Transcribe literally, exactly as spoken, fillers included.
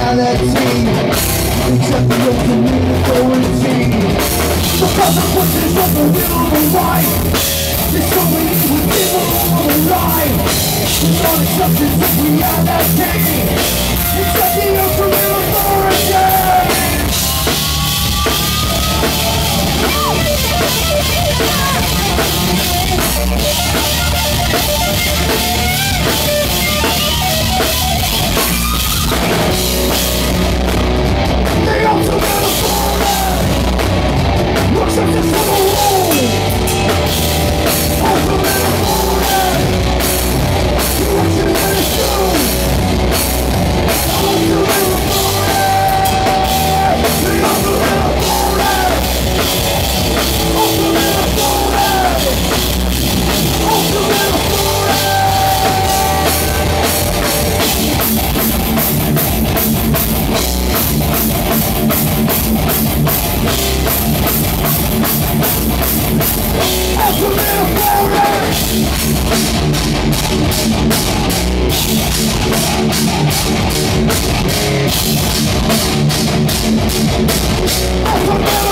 reality. Accept the ultimate authority. The consequences of the will of life. It's only within the law of life. It's not acceptance of reality. Accept the ultimate authority. The ultimate authority. Acceptance of the rule. Ultimate authority. Direction that is due. Ultimate authority. The ultimate authority. Ultimate authority. Ultimate authority. Ultimate authority.